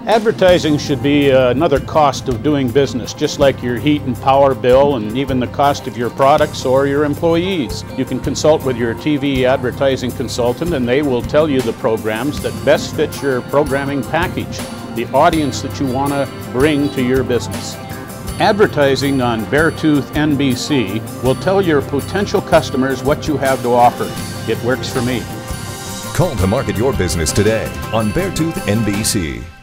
Advertising should be another cost of doing business, just like your heat and power bill and even the cost of your products or your employees. You can consult with your TV advertising consultant and they will tell you the programs that best fit your programming package, the audience that you want to bring to your business. Advertising on Beartooth NBC will tell your potential customers what you have to offer. It works for me. Call to market your business today on Beartooth NBC.